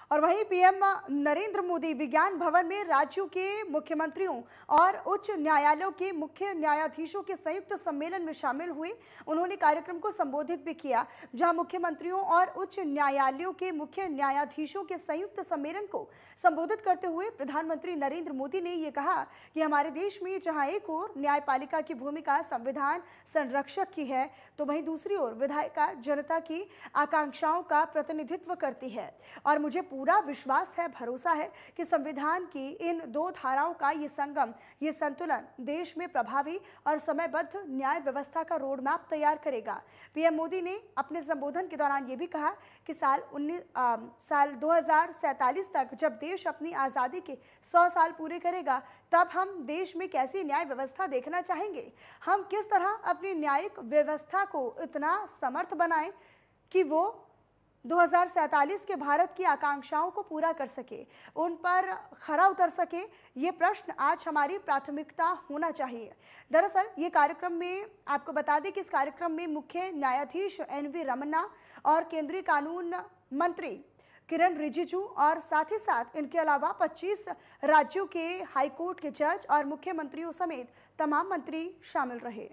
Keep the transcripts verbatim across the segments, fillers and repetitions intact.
और वहीं पीएम नरेंद्र मोदी विज्ञान भवन में राज्यों के मुख्यमंत्रियों और उच्च न्यायालयों के मुख्य न्यायाधीशों के संयुक्त सम्मेलन में शामिल हुए। उन्होंने कार्यक्रम को संबोधित भी किया, जहां मुख्यमंत्रियों और उच्च न्यायालयों के मुख्य न्यायाधीशों के संयुक्त सम्मेलन को संबोधित करते हुए प्रधानमंत्री नरेंद्र मोदी ने यह कहा कि हमारे देश में जहां एक ओर न्यायपालिका की भूमिका संविधान संरक्षक की है, तो वहीं दूसरी ओर विधायिका जनता की आकांक्षाओं का प्रतिनिधित्व करती है। और मुझे पूरा विश्वास है, भरोसा है कि संविधान की इन दो धाराओं का ये संगम, ये संतुलन देश में प्रभावी और समयबद्ध न्याय व्यवस्था का रोड मैप तैयार करेगा। पीएम मोदी ने अपने संबोधन के दौरान ये भी कहा कि साल उन्नीस साल दो हजार सैंतालीस तक जब देश अपनी आज़ादी के सौ साल पूरे करेगा, तब हम देश में कैसी न्याय व्यवस्था देखना चाहेंगे। हम किस तरह अपनी न्यायिक व्यवस्था को इतना समर्थ बनाएं कि वो दो हजार सैंतालीस के भारत की आकांक्षाओं को पूरा कर सके, उन पर खरा उतर सके, ये प्रश्न आज हमारी प्राथमिकता होना चाहिए। दरअसल ये कार्यक्रम में आपको बता दें कि इस कार्यक्रम में मुख्य न्यायाधीश एन वी रमन्ना और केंद्रीय कानून मंत्री किरण रिजिजू और साथ ही साथ इनके अलावा पच्चीस राज्यों के हाईकोर्ट के जज और मुख्यमंत्रियों समेत तमाम मंत्री शामिल रहे।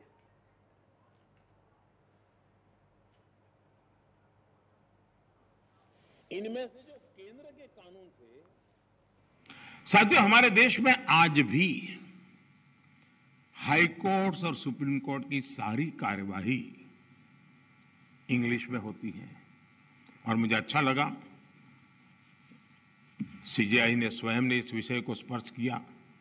इनमें से जो केंद्र के कानून थे, साथियों, हमारे देश में आज भी हाई कोर्ट्स और सुप्रीम कोर्ट की सारी कार्यवाही इंग्लिश में होती है। और मुझे अच्छा लगा सीजेआई ने स्वयं ने इस विषय को स्पर्श किया,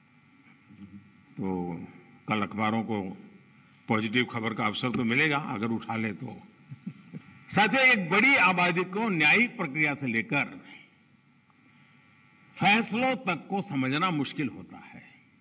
तो कल अखबारों को पॉजिटिव खबर का अवसर तो मिलेगा अगर उठा ले तो। साथियों, एक बड़ी आबादी को न्यायिक प्रक्रिया से लेकर फैसलों तक को समझना मुश्किल होता है।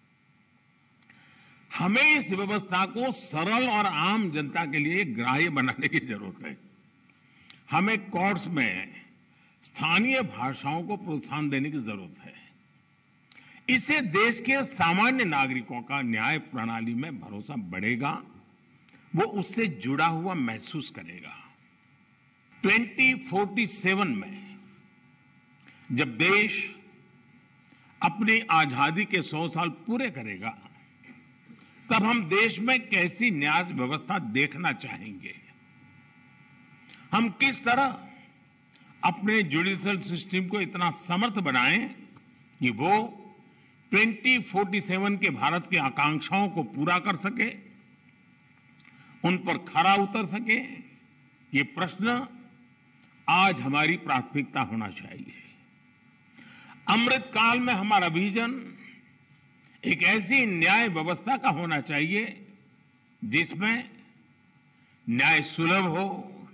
हमें इस व्यवस्था को सरल और आम जनता के लिए ग्राह्य बनाने की जरूरत है। हमें कोर्ट्स में स्थानीय भाषाओं को प्रोत्साहन देने की जरूरत है। इससे देश के सामान्य नागरिकों का न्याय प्रणाली में भरोसा बढ़ेगा, वो उससे जुड़ा हुआ महसूस करेगा। दो हज़ार सैंतालीस में जब देश अपनी आजादी के सौ साल पूरे करेगा, तब हम देश में कैसी न्याय व्यवस्था देखना चाहेंगे। हम किस तरह अपने जुडिशियल सिस्टम को इतना समर्थ बनाएं कि वो दो हज़ार सैंतालीस के भारत की आकांक्षाओं को पूरा कर सके, उन पर खरा उतर सके। ये प्रश्न आज हमारी प्राथमिकता होना चाहिए। अमृत काल में हमारा विजन एक ऐसी न्याय व्यवस्था का होना चाहिए जिसमें न्याय सुलभ हो,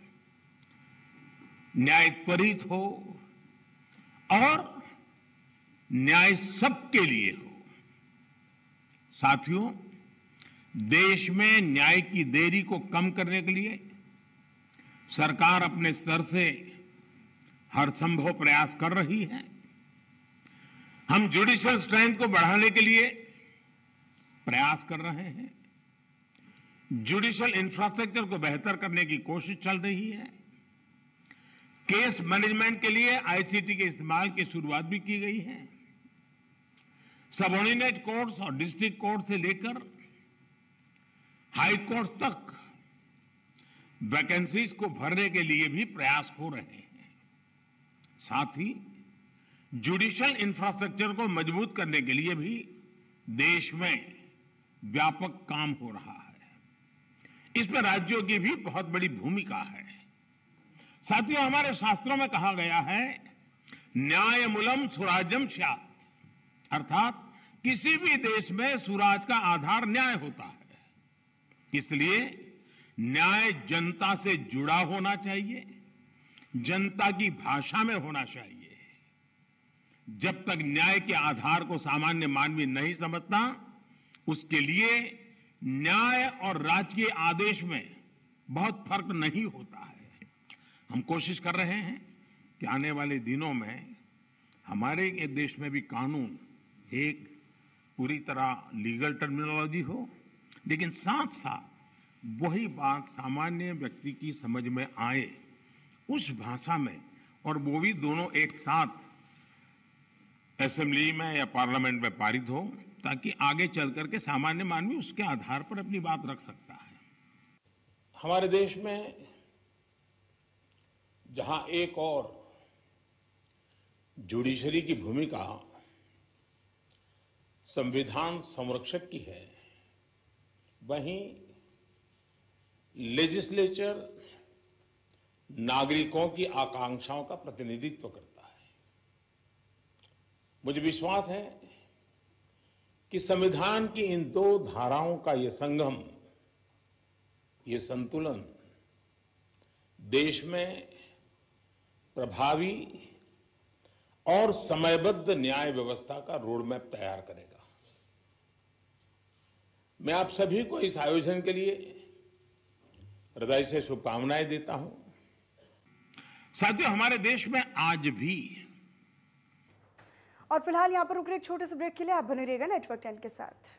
न्याय त्वरित हो और न्याय सबके लिए हो। साथियों, देश में न्याय की देरी को कम करने के लिए सरकार अपने स्तर से हर संभव प्रयास कर रही है। हम जुडिशियल स्ट्रेंथ को बढ़ाने के लिए प्रयास कर रहे हैं। जुडिशियल इंफ्रास्ट्रक्चर को बेहतर करने की कोशिश चल रही है। केस मैनेजमेंट के लिए आईसीटी के इस्तेमाल की शुरुआत भी की गई है। सबऑर्डिनेट कोर्ट्स और डिस्ट्रिक्ट कोर्ट से लेकर हाई कोर्ट तक वैकेंसीज को भरने के लिए भी प्रयास हो रहे हैं। साथ ही जुडिशियल इंफ्रास्ट्रक्चर को मजबूत करने के लिए भी देश में व्यापक काम हो रहा है। इसमें राज्यों की भी बहुत बड़ी भूमिका है। साथियों, हमारे शास्त्रों में कहा गया है, न्यायमूलम सुराज्यम स्यात्, अर्थात किसी भी देश में सुराज का आधार न्याय होता है। इसलिए न्याय जनता से जुड़ा होना चाहिए, जनता की भाषा में होना चाहिए। जब तक न्याय के आधार को सामान्य मानवी नहीं समझता, उसके लिए न्याय और राजकीय आदेश में बहुत फर्क नहीं होता है। हम कोशिश कर रहे हैं कि आने वाले दिनों में हमारे देश में भी कानून एक पूरी तरह लीगल टर्मिनोलॉजी हो, लेकिन साथ साथ वही बात सामान्य व्यक्ति की समझ में आए उस भाषा में, और वो भी दोनों एक साथ असेंबली में या पार्लियामेंट में पारित हो, ताकि आगे चल करके सामान्य मानवी उसके आधार पर अपनी बात रख सकता है। हमारे देश में जहां एक और जुडिशरी की भूमिका संविधान संरक्षक की है, वहीं लेजिस्लेचर नागरिकों की आकांक्षाओं का प्रतिनिधित्व करता है। मुझे विश्वास है कि संविधान की इन दो धाराओं का ये संगम, ये संतुलन देश में प्रभावी और समयबद्ध न्याय व्यवस्था का रोडमैप तैयार करेगा। मैं आप सभी को इस आयोजन के लिए हृदय से शुभकामनाएं देता हूं। साथियों, हमारे देश में आज भी, और फिलहाल यहां पर रुक रहे एक छोटे से ब्रेक के लिए आप बने रहिएगा नेटवर्क टेन के साथ।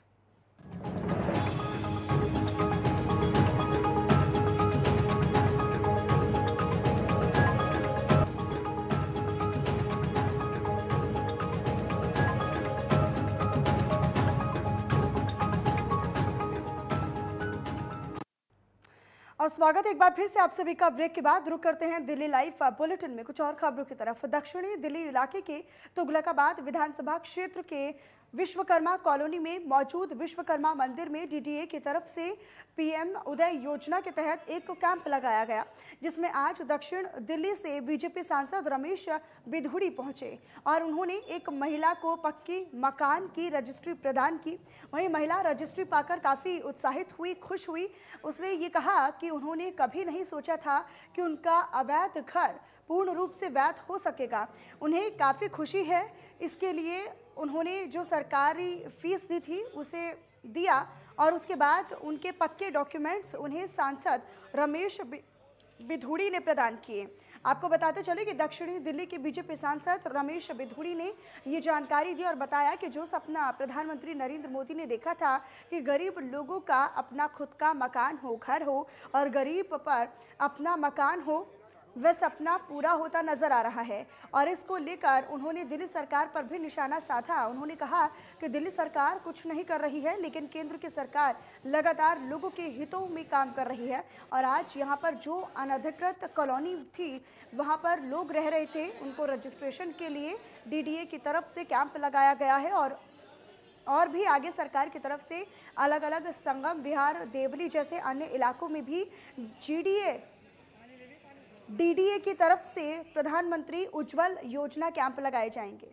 और स्वागत है एक बार फिर से आप सभी का ब्रेक के बाद। रुक करते हैं दिल्ली लाइव बुलेटिन में कुछ और खबरों की तरफ। दक्षिणी दिल्ली इलाके के तुगलकाबाद विधानसभा क्षेत्र के विश्वकर्मा कॉलोनी में मौजूद विश्वकर्मा मंदिर में डीडीए की तरफ से पीएम उदय योजना के तहत एक कैंप लगाया गया, जिसमें आज दक्षिण दिल्ली से बीजेपी सांसद रमेश बिधूड़ी पहुंचे और उन्होंने एक महिला को पक्की मकान की रजिस्ट्री प्रदान की। वहीं महिला रजिस्ट्री पाकर काफ़ी उत्साहित हुई, खुश हुई। उसने ये कहा कि उन्होंने कभी नहीं सोचा था कि उनका अवैध घर पूर्ण रूप से वैध हो सकेगा। उन्हें काफ़ी खुशी है। इसके लिए उन्होंने जो सरकारी फीस दी थी उसे दिया और उसके बाद उनके पक्के डॉक्यूमेंट्स उन्हें सांसद रमेश बिधूड़ी ने प्रदान किए। आपको बताते चले कि दक्षिणी दिल्ली के बीजेपी सांसद रमेश बिधूड़ी ने ये जानकारी दी और बताया कि जो सपना प्रधानमंत्री नरेंद्र मोदी ने देखा था कि गरीब लोगों का अपना खुद का मकान हो, घर हो और गरीब पर अपना मकान हो, वह सपना पूरा होता नजर आ रहा है। और इसको लेकर उन्होंने दिल्ली सरकार पर भी निशाना साधा। उन्होंने कहा कि दिल्ली सरकार कुछ नहीं कर रही है, लेकिन केंद्र की सरकार लगातार लोगों के हितों में काम कर रही है। और आज यहाँ पर जो अनधिकृत कॉलोनी थी वहाँ पर लोग रह रहे थे, उनको रजिस्ट्रेशन के लिए डीडीए की तरफ से कैंप लगाया गया है। और और भी आगे सरकार की तरफ से अलग अलग संगम विहार, देवली जैसे अन्य इलाकों में भी जीडीए डीडीए की तरफ से प्रधानमंत्री उज्जवल योजना कैंप लगाए जाएंगे।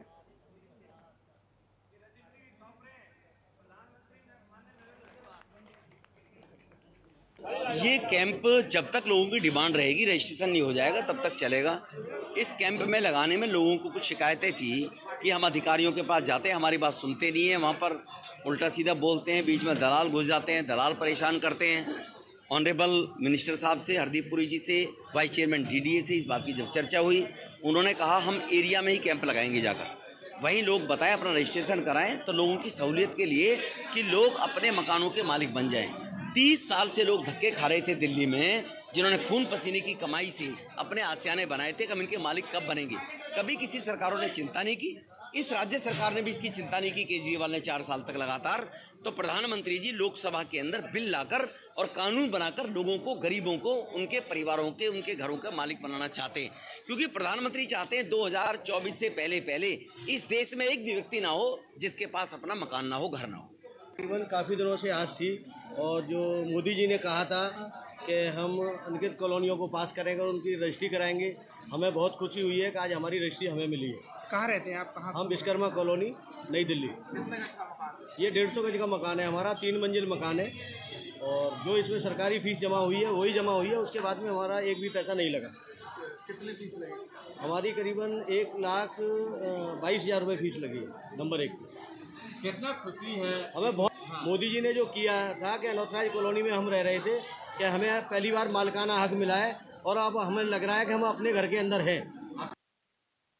ये कैंप जब तक लोगों की डिमांड रहेगी, रजिस्ट्रेशन नहीं हो जाएगा, तब तक चलेगा। इस कैंप में लगाने में लोगों को कुछ शिकायतें थी कि हम अधिकारियों के पास जाते हैं, हमारी बात सुनते नहीं है, वहाँ पर उल्टा सीधा बोलते हैं, बीच में दलाल घुस जाते हैं, दलाल परेशान करते हैं। ऑनरेबल मिनिस्टर साहब से, हरदीप पुरी जी से, वाइस चेयरमैन डीडीए से इस बात की जब चर्चा हुई, उन्होंने कहा हम एरिया में ही कैंप लगाएंगे, जाकर वहीं लोग बताएं, अपना रजिस्ट्रेशन कराएं, तो लोगों की सहूलियत के लिए कि लोग अपने मकानों के मालिक बन जाएं। तीस साल से लोग धक्के खा रहे थे दिल्ली में, जिन्होंने खून पसीने की कमाई से अपने आसियाने बनाए थे, कब इनके मालिक कब बनेंगे। कभी किसी सरकारों ने चिंता नहीं की, इस राज्य सरकार ने भी इसकी चिंता नहीं की। केजरीवाल ने चार साल तक लगातार, तो प्रधानमंत्री जी लोकसभा के अंदर बिल लाकर और कानून बनाकर लोगों को, गरीबों को, उनके परिवारों के, उनके घरों का मालिक बनाना चाहते हैं। क्योंकि प्रधानमंत्री चाहते हैं दो हज़ार चौबीस से पहले पहले इस देश में एक भी व्यक्ति ना हो जिसके पास अपना मकान ना हो, घर ना हो। तकरीबन काफ़ी दिनों से आस थी, और जो मोदी जी ने कहा था कि हम अनगिनत कॉलोनियों को पास करेंगे और उनकी रजिस्ट्री कराएंगे, हमें बहुत खुशी हुई है कि आज हमारी रजिस्ट्री हमें मिली है। कहाँ रहते हैं आप? कहाँ? हम विश्वकर्मा कॉलोनी, नई दिल्ली। ये डेढ़ सौ गज का मकान है हमारा, तीन मंजिल मकान है, और जो इसमें सरकारी फीस जमा हुई है वही जमा हुई है, उसके बाद में हमारा एक भी पैसा नहीं लगा। कितनी फीस लगी? हमारी करीबन एक लाख बाईस हज़ार रुपये फीस लगी है नंबर एक। कितना खुशी है हमें बहुत। हाँ। मोदी जी ने जो किया था कि अनऑथराइज कॉलोनी में हम रह रहे थे, कि हमें पहली बार मालिकाना हक मिला है, और अब हमें लग रहा है कि हम अपने घर के अंदर हैं।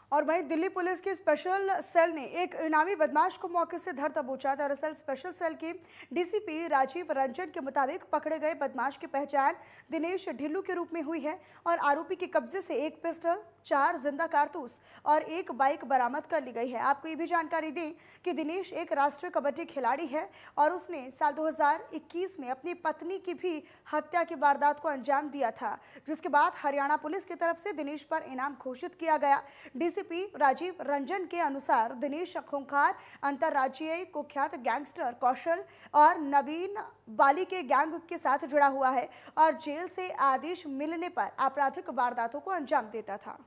और वहीं दिल्ली पुलिस की स्पेशल सेल ने एक इनामी बदमाश को मौके से धर दबोचा। दरअसल स्पेशल सेल के डीसीपी राजीव रंजन के मुताबिक पकड़े गए बदमाश की पहचान दिनेश ढिल्लू के रूप में हुई है और आरोपी के कब्जे से एक पिस्टल, चार जिंदा कारतूस और एक बाइक बरामद कर ली गई है। आपको ये भी जानकारी दें कि दिनेश एक राष्ट्रीय कबड्डी खिलाड़ी है और उसने साल दो हज़ार इक्कीस में अपनी पत्नी की भी हत्या की वारदात को अंजाम दिया था, जिसके बाद हरियाणा पुलिस की तरफ से दिनेश पर इनाम घोषित किया गया। डीसीपी राजीव रंजन के अनुसार दिनेश खूंखार अंतर्राज्यीय कुख्यात गैंगस्टर कौशल और नवीन बाली के गैंग के साथ जुड़ा हुआ है और जेल से आदेश मिलने पर आपराधिक वारदातों को अंजाम देता था।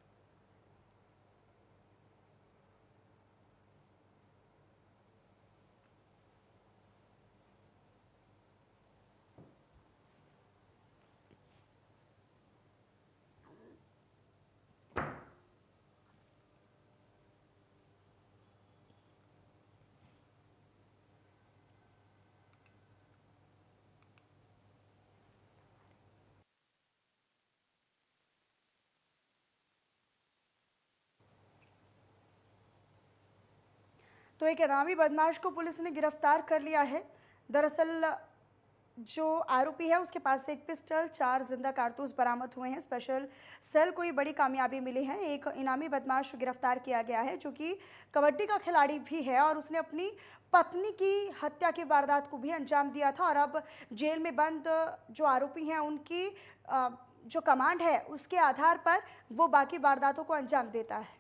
तो एक इनामी बदमाश को पुलिस ने गिरफ्तार कर लिया है। दरअसल जो आरोपी है उसके पास से एक पिस्टल, चार जिंदा कारतूस बरामद हुए हैं। स्पेशल सेल को ये बड़ी कामयाबी मिली है। एक इनामी बदमाश गिरफ्तार किया गया है जो कि कबड्डी का खिलाड़ी भी है और उसने अपनी पत्नी की हत्या की वारदात को भी अंजाम दिया था और अब जेल में बंद जो आरोपी हैं उनकी जो कमांड है उसके आधार पर वो बाकी वारदातों को अंजाम देता है।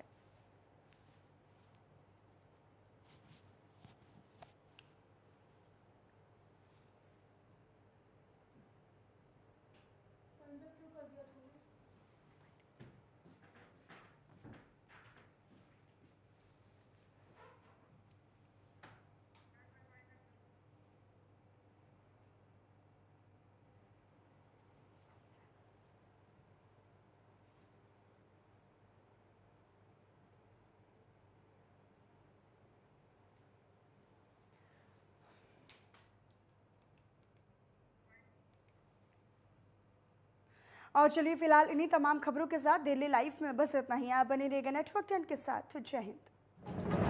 और चलिए फिलहाल इन्हीं तमाम खबरों के साथ दिल्ली लाइव में बस इतना ही। आप बने रहिएगा नेटवर्क टेन के साथ। जय हिंद।